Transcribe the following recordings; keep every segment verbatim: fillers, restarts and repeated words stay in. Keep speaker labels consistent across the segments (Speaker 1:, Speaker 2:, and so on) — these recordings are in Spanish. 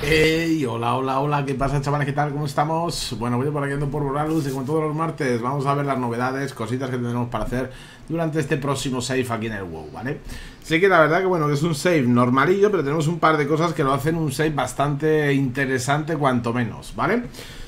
Speaker 1: Hey, hola, hola, hola, ¿qué pasa, chavales? ¿Qué tal? ¿Cómo estamos? Bueno, voy por aquí ando por Boralus y como todos los martes vamos a ver las novedades, cositas que tendremos para hacer durante este próximo save aquí en el WoW, ¿vale? Sí que la verdad que bueno, que es un save normalillo, pero tenemos un par de cosas que lo hacen un save bastante interesante cuanto menos, ¿vale?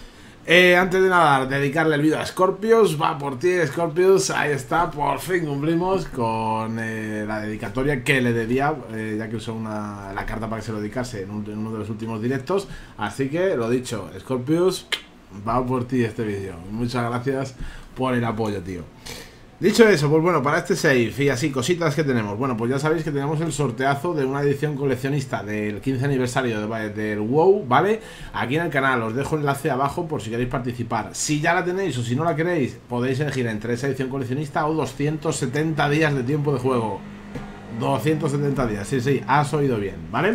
Speaker 1: Eh, antes de nada, dedicarle el vídeo a Scorpius. Va por ti, Scorpius. Ahí está, por fin cumplimos con eh, la dedicatoria que le debía, eh, ya que usó una, la carta para que se lo dedicase en, un, en uno de los últimos directos. Así que, lo dicho, Scorpius, va por ti este vídeo. Muchas gracias por el apoyo, tío. Dicho eso, pues bueno, para este save y así, cositas que tenemos. Bueno, pues ya sabéis que tenemos el sorteazo de una edición coleccionista del quince aniversario de, del WoW, ¿vale? Aquí en el canal, os dejo el enlace abajo por si queréis participar. Si ya la tenéis o si no la queréis, podéis elegir entre esa edición coleccionista o doscientos setenta días de tiempo de juego. doscientos setenta días, sí, sí, has oído bien, ¿vale?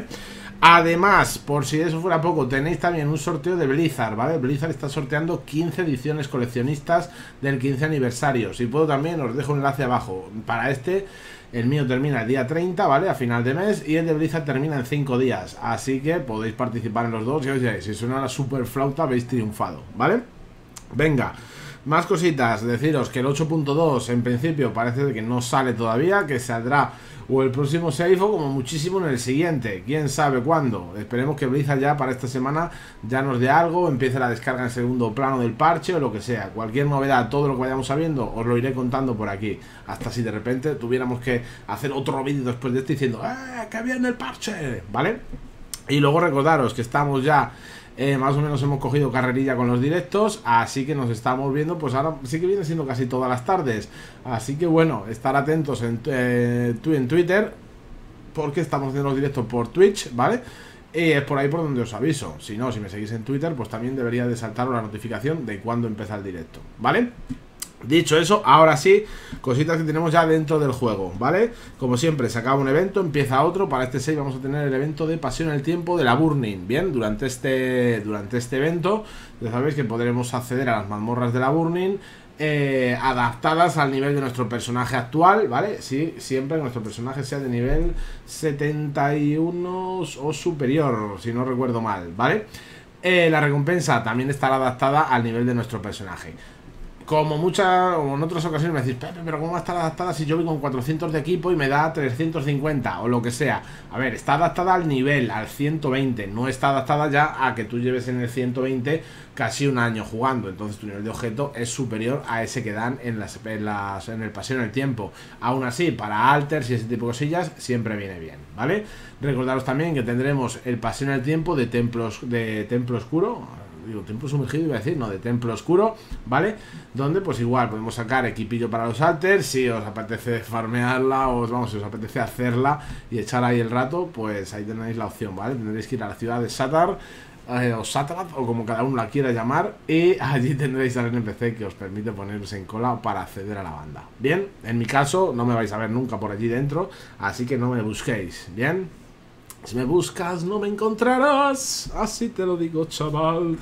Speaker 1: Además, por si eso fuera poco, tenéis también un sorteo de Blizzard, ¿vale? Blizzard está sorteando quince ediciones coleccionistas del quince aniversario. Si puedo también os dejo un enlace abajo. Para este, el mío termina el día treinta, ¿vale? A final de mes. Y el de Blizzard termina en cinco días. Así que podéis participar en los dos. Y oye, si suena la super flauta, habéis triunfado, ¿vale? Venga. Más cositas, deciros que el ocho punto dos en principio parece que no sale todavía, que saldrá o el próximo save o como muchísimo en el siguiente, quién sabe cuándo. Esperemos que Blizzard ya para esta semana ya nos dé algo, empiece la descarga en segundo plano del parche o lo que sea. Cualquier novedad, todo lo que vayamos sabiendo, os lo iré contando por aquí. Hasta si de repente tuviéramos que hacer otro vídeo después de este diciendo ¡eh, que viene el parche! ¿Vale? Y luego recordaros que estamos ya... Eh, más o menos hemos cogido carrerilla con los directos, así que nos estamos viendo, pues ahora sí que viene siendo casi todas las tardes. Así que bueno, estar atentos en, eh, en Twitter, porque estamos haciendo los directos por Twitch, ¿vale? Y es por ahí por donde os aviso. Si no, si me seguís en Twitter, pues también debería de saltaros la notificación de cuándo empieza el directo, ¿vale? Dicho eso, ahora sí, cositas que tenemos ya dentro del juego, ¿vale? Como siempre, se acaba un evento, empieza otro. Para este seis vamos a tener el evento de Pasión en el Tiempo de la Burning. Bien, durante este, durante este evento ya sabéis que podremos acceder a las mazmorras de la Burning eh, adaptadas al nivel de nuestro personaje actual, ¿vale? Sí, siempre que nuestro personaje sea de nivel setenta y uno o superior, si no recuerdo mal, ¿vale? Eh, la recompensa también estará adaptada al nivel de nuestro personaje. Como muchas, o en otras ocasiones me decís, Pepe, pero ¿cómo va a estar adaptada si yo voy con cuatrocientos de equipo y me da trescientos cincuenta o lo que sea? A ver, está adaptada al nivel, al ciento veinte, no está adaptada ya a que tú lleves en el ciento veinte casi un año jugando. Entonces tu nivel de objeto es superior a ese que dan en, las, en, las, en el Pasión en el Tiempo. Aún así, para alters y ese tipo de cosillas, siempre viene bien, ¿vale? Recordaros también que tendremos el Pasión en el Tiempo de Templos, de Templo Oscuro. Digo, templo sumergido iba a decir, no, de templo oscuro, ¿vale? Donde pues igual podemos sacar equipillo para los alters. Si os apetece farmearla o vamos, si os apetece hacerla y echar ahí el rato, pues ahí tenéis la opción, ¿vale? Tendréis que ir a la ciudad de Satar eh, o Satarat, o como cada uno la quiera llamar, y allí tendréis al N P C que os permite poneros en cola para acceder a la banda. Bien, en mi caso no me vais a ver nunca por allí dentro, así que no me busquéis, ¿bien? Si me buscas no me encontrarás, así te lo digo, chaval.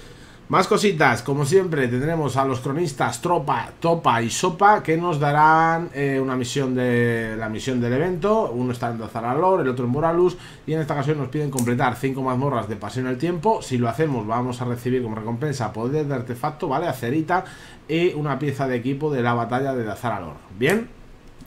Speaker 1: Más cositas, como siempre tendremos a los cronistas Tropa, Topa y Sopa, que nos darán eh, una misión de la misión del evento. Uno está en Dazaralor, el otro en Boralus, y en esta ocasión nos piden completar cinco mazmorras de Pasión en el Tiempo. Si lo hacemos vamos a recibir como recompensa poder de artefacto, ¿vale? Acerita y una pieza de equipo de la batalla de Dazaralor. Bien.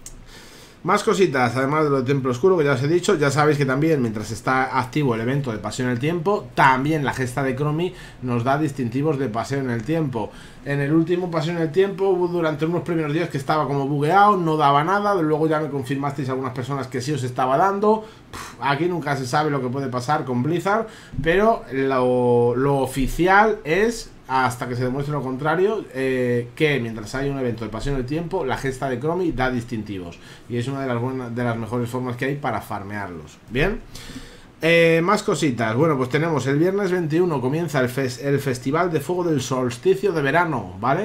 Speaker 1: Más cositas, además de lo de Templo Oscuro que ya os he dicho. Ya sabéis que también mientras está activo el evento de Pasión en el Tiempo, también la gesta de Chromie nos da distintivos de Pasión en el Tiempo. En el último Pasión en el Tiempo hubo durante unos primeros días que estaba como bugueado, no daba nada. Luego ya me confirmasteis algunas personas que sí os estaba dando. Aquí nunca se sabe lo que puede pasar con Blizzard, pero lo, lo oficial es, hasta que se demuestre lo contrario, eh, que mientras hay un evento de Pasión en el Tiempo, la gesta de Chromie da distintivos. Y es una de las, buenas, de las mejores formas que hay para farmearlos. Bien. Eh, más cositas. Bueno, pues tenemos el viernes veintiuno comienza el, fes el Festival de Fuego del Solsticio de Verano, ¿vale?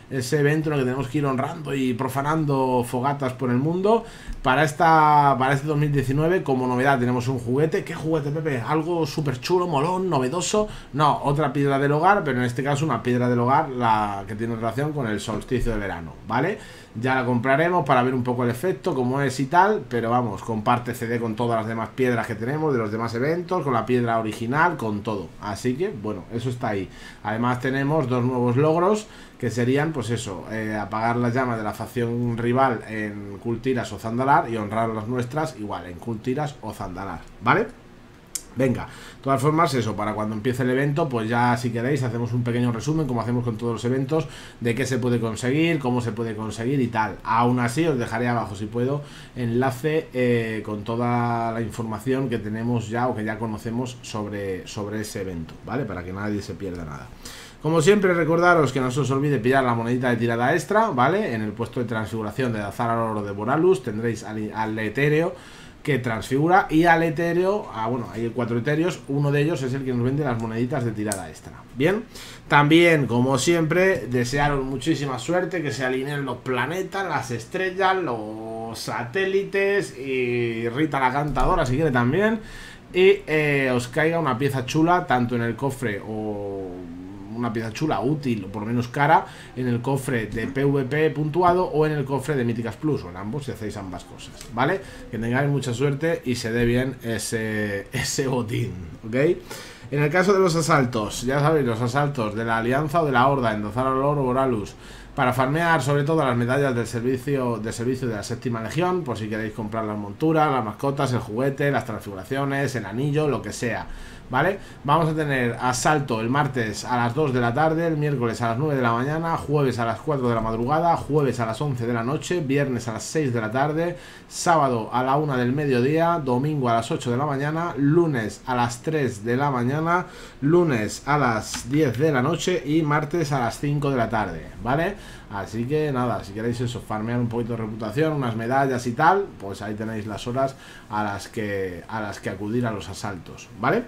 Speaker 1: ese evento en el que tenemos que ir honrando y profanando fogatas por el mundo. Para esta para este dos mil diecinueve, como novedad, tenemos un juguete. ¿Qué juguete, Pepe? ¿Algo súper chulo, molón, novedoso? No, otra piedra del hogar, pero en este caso una piedra del hogar la que tiene relación con el solsticio de verano, ¿vale? Ya la compraremos para ver un poco el efecto, cómo es y tal, pero vamos, comparte C D con todas las demás piedras que tenemos de los demás eventos, con la piedra original, con todo. Así que, bueno, eso está ahí. Además tenemos dos nuevos logros, que serían, pues eso, eh, apagar las llamas de la facción rival en Kultiras o Zandalar y honrar las nuestras igual en Kultiras o Zandalar, ¿vale? Venga, de todas formas, eso, para cuando empiece el evento, pues ya si queréis hacemos un pequeño resumen, como hacemos con todos los eventos, de qué se puede conseguir, cómo se puede conseguir y tal. Aún así, os dejaré abajo, si puedo, enlace eh, con toda la información que tenemos ya o que ya conocemos sobre, sobre ese evento, ¿vale? Para que nadie se pierda nada. Como siempre, recordaros que no se os olvide pillar la monedita de tirada extra, ¿vale? En el puesto de transfiguración de Azar al oro de Boralus tendréis al, al etéreo que transfigura, y al etéreo, ah, bueno, hay cuatro etéreos, uno de ellos es el que nos vende las moneditas de tirada extra. Bien, también, como siempre, desearos muchísima suerte, que se alineen los planetas, las estrellas, los satélites y Rita la cantadora, si quiere también, y eh, os caiga una pieza chula, tanto en el cofre o una pieza chula, útil o por lo menos cara, en el cofre de PvP puntuado o en el cofre de Míticas Plus, o en ambos, si hacéis ambas cosas, ¿vale? Que tengáis mucha suerte y se dé bien ese, ese botín, ¿ok? En el caso de los asaltos, ya sabéis, los asaltos de la Alianza o de la Horda en Azar al oro Boralus, para farmear sobre todo las medallas del servicio, del servicio de la séptima legión, por si queréis comprar las monturas, las mascotas, el juguete, las transfiguraciones, el anillo, lo que sea, ¿vale? Vamos a tener asalto el martes a las dos de la tarde, el miércoles a las nueve de la mañana, jueves a las cuatro de la madrugada, jueves a las once de la noche, viernes a las seis de la tarde, sábado a la una del mediodía, domingo a las ocho de la mañana, lunes a las tres de la mañana, lunes a las diez de la noche y martes a las cinco de la tarde, ¿vale? Así que nada, si queréis eso, farmear un poquito de reputación, unas medallas y tal, pues ahí tenéis las horas a las que, a las que acudir a los asaltos, ¿vale?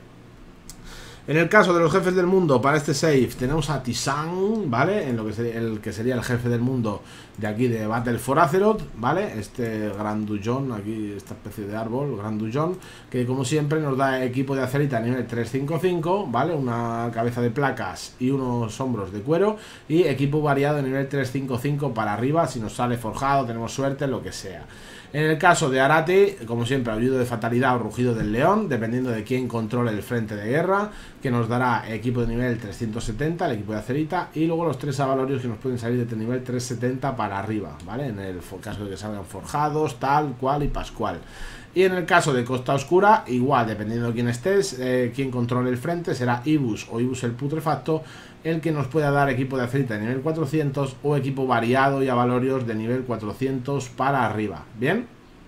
Speaker 1: En el caso de los jefes del mundo, para este save tenemos a Tisan, ¿vale? En lo que sería el que sería el jefe del mundo de aquí de Battle for Azeroth, ¿vale? Este grandullón, aquí esta especie de árbol, grandullón, que como siempre nos da equipo de acerita a nivel trescientos cincuenta y cinco, ¿vale? Una cabeza de placas y unos hombros de cuero, y equipo variado a nivel trescientos cincuenta y cinco para arriba, si nos sale forjado, tenemos suerte, lo que sea. En el caso de Arati, como siempre, aullido de fatalidad o rugido del león, dependiendo de quién controle el frente de guerra, que nos dará equipo de nivel trescientos setenta, el equipo de acerita, y luego los tres avalorios que nos pueden salir de nivel trescientos setenta para arriba, ¿vale? En el caso de que salgan forjados, tal, cual y pascual. Y en el caso de Costa Oscura, igual, dependiendo de quién estés, eh, quien controle el frente, será Ibus o Ibus el putrefacto, el que nos pueda dar equipo de acerita de nivel cuatrocientos o equipo variado y avalorios de nivel cuatrocientos para arriba, ¿bien?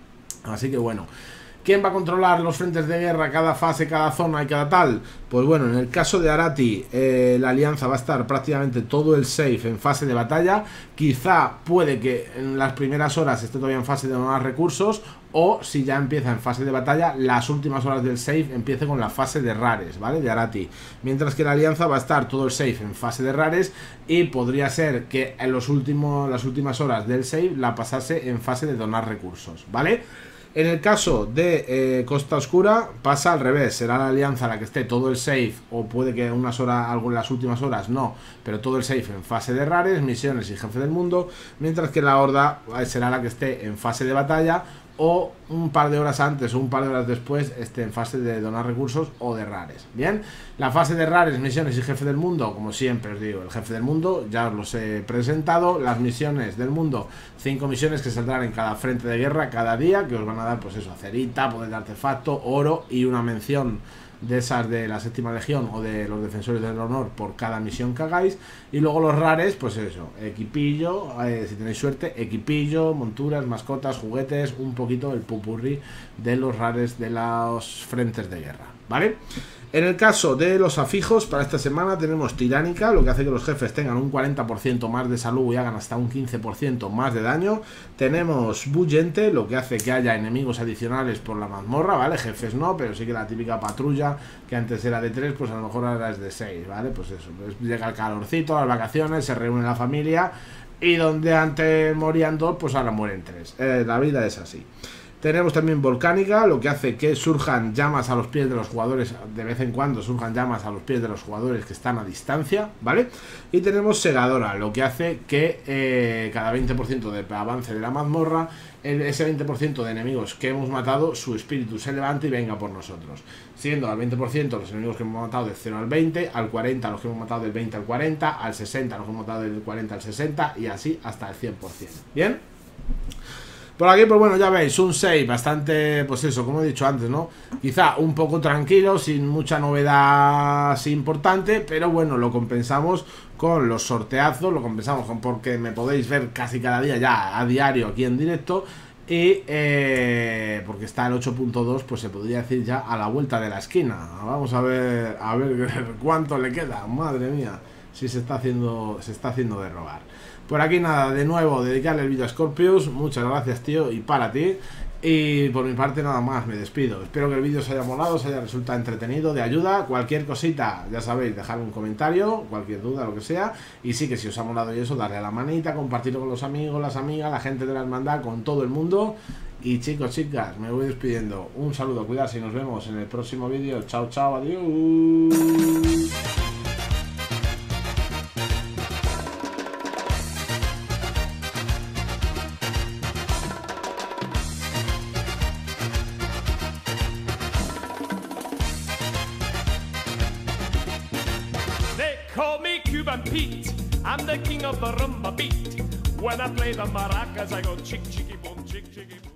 Speaker 1: Así que bueno, ¿quién va a controlar los frentes de guerra, cada fase, cada zona y cada tal? Pues bueno, en el caso de Arati, eh, la alianza va a estar prácticamente todo el save en fase de batalla. Quizá puede que en las primeras horas esté todavía en fase de donar recursos, o si ya empieza en fase de batalla, las últimas horas del save empiece con la fase de rares, ¿vale? De Arati. Mientras que la alianza va a estar todo el save en fase de rares, y podría ser que en los últimos, las últimas horas del save la pasase en fase de donar recursos, ¿vale? En el caso de eh, Costa Oscura pasa al revés, será la alianza la que esté todo el save, o puede que unas horas, algo en las últimas horas no, pero todo el save en fase de rares, misiones y jefe del mundo, mientras que la horda será la que esté en fase de batalla, o un par de horas antes o un par de horas después esté en fase de donar recursos o de rares. Bien, la fase de rares, misiones y jefe del mundo, como siempre os digo, el jefe del mundo ya os los he presentado. Las misiones del mundo, cinco misiones que saldrán en cada frente de guerra cada día, que os van a dar pues eso, acerita, poder de artefacto, oro y una mención de esas de la séptima legión o de los defensores del honor por cada misión que hagáis. Y luego los rares, pues eso, equipillo, eh, si tenéis suerte, equipillo, monturas, mascotas, juguetes, un poquito el pupurri de los rares de los frentes de guerra, ¿vale? En el caso de los afijos, para esta semana tenemos Tiránica, lo que hace que los jefes tengan un cuarenta por ciento más de salud y hagan hasta un quince por ciento más de daño. Tenemos Bullente, lo que hace que haya enemigos adicionales por la mazmorra, ¿vale? Jefes no, pero sí que la típica patrulla, que antes era de tres, pues a lo mejor ahora es de seis, ¿vale? Pues eso, pues llega el calorcito, las vacaciones, se reúne la familia, y donde antes morían dos, pues ahora mueren tres. Eh, la vida es así. Tenemos también Volcánica, lo que hace que surjan llamas a los pies de los jugadores, de vez en cuando surjan llamas a los pies de los jugadores que están a distancia, ¿vale? Y tenemos Segadora, lo que hace que eh, cada veinte por ciento de avance de la mazmorra, el, ese veinte por ciento de enemigos que hemos matado, su espíritu se levante y venga por nosotros. Siendo al veinte por ciento los enemigos que hemos matado del cero al veinte, al cuarenta los que hemos matado del veinte al cuarenta, al sesenta los que hemos matado del cuarenta al sesenta y así hasta el cien por ciento. ¿Bien? Por aquí, pues bueno, ya veis, un save bastante, pues eso, como he dicho antes, ¿no? Quizá un poco tranquilo, sin mucha novedad así importante, pero bueno, lo compensamos con los sorteazos, lo compensamos con porque me podéis ver casi cada día ya a diario aquí en directo. Y eh, porque está el ocho punto dos, pues se podría decir ya a la vuelta de la esquina. Vamos a ver, a ver cuánto le queda, madre mía, si se está haciendo, se está haciendo de robar. Por aquí nada, de nuevo, dedicarle el vídeo a Scorpius. Muchas gracias, tío, y para ti. Y por mi parte nada más, me despido. Espero que el vídeo os haya molado, os haya resultado entretenido, de ayuda. Cualquier cosita, ya sabéis, dejadme un comentario, cualquier duda, lo que sea. Y sí que si os ha molado y eso, darle a la manita, compartirlo con los amigos, las amigas, la gente de la hermandad, con todo el mundo. Y chicos, chicas, me voy despidiendo. Un saludo, cuidarse y nos vemos en el próximo vídeo. Chao, chao, adiós.
Speaker 2: Call me Cuban Pete, I'm the king of the rumba beat. When I play the maracas, I go chick, chicky, boom, chick, chicky, boom.